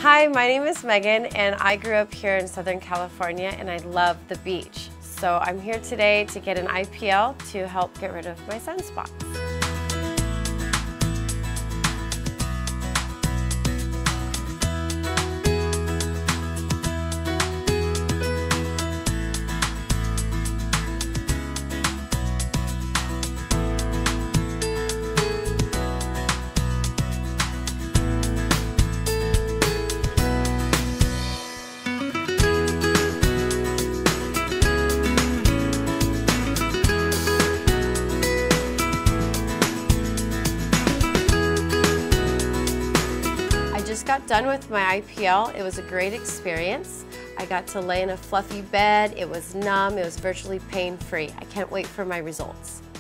Hi, my name is Megan and I grew up here in Southern California and I love the beach. So I'm here today to get an IPL to help get rid of my sunspots. I just got done with my IPL. It was a great experience. I got to lay in a fluffy bed. It was numb. It was virtually pain-free. I can't wait for my results.